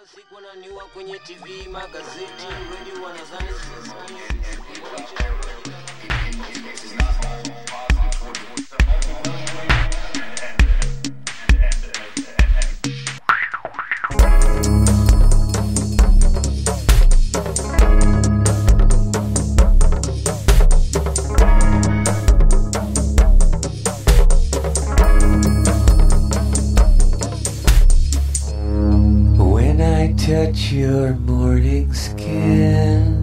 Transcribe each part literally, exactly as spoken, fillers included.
siku wananiua kwenye T V, magazeti, radio wanazani sisi. Touch your morning skin,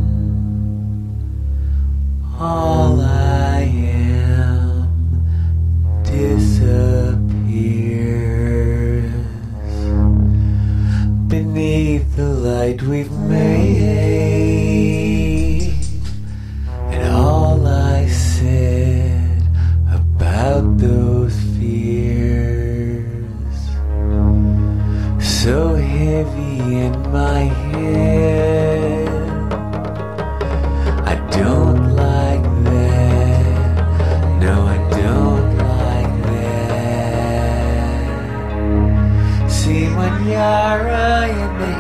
all I am disappears beneath the light we've made, and all I said about those fears so heavy in my head. I don't like that. No, I don't like that. See when you're in the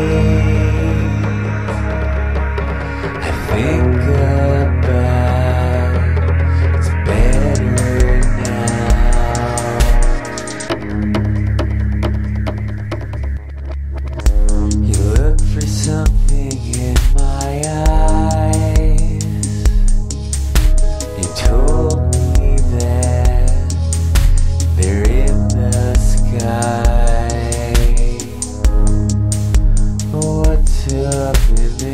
haze, I think about it's better something in my eyes. You told me that they're in the sky. What's up in the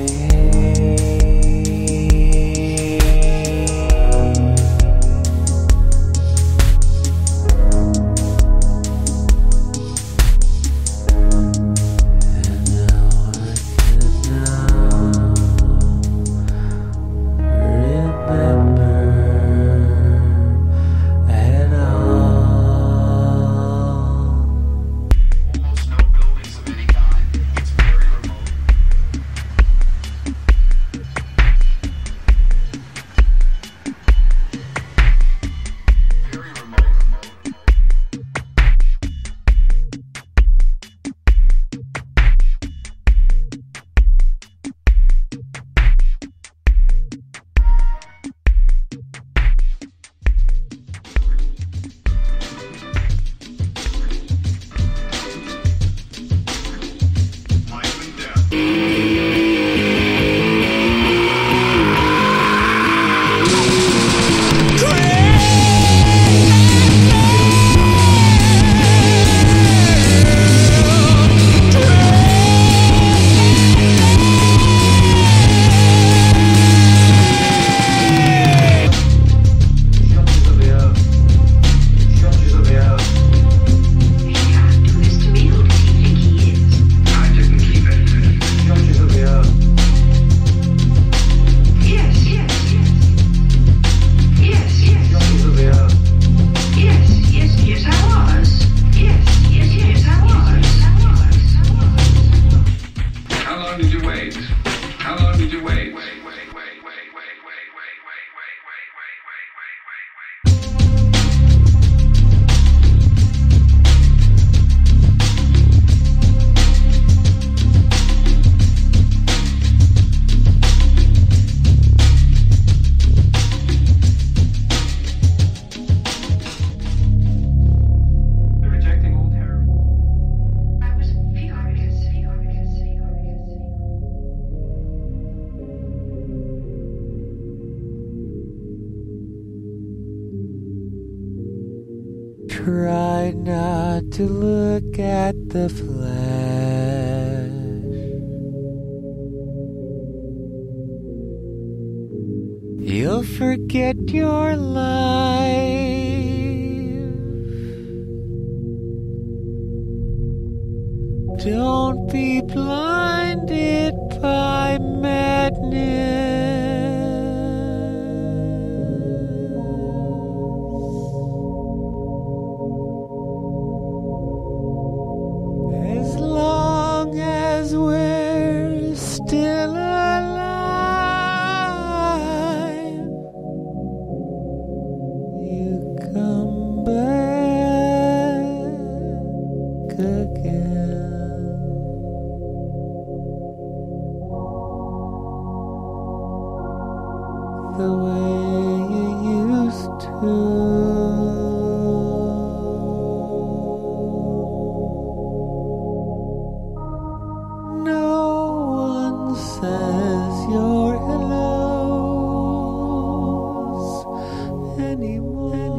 try not to look at the flash. You'll forget your life. Don't be blinded by madness. As we're still alive, you come back again. the way you used to. Says your hellos anymore.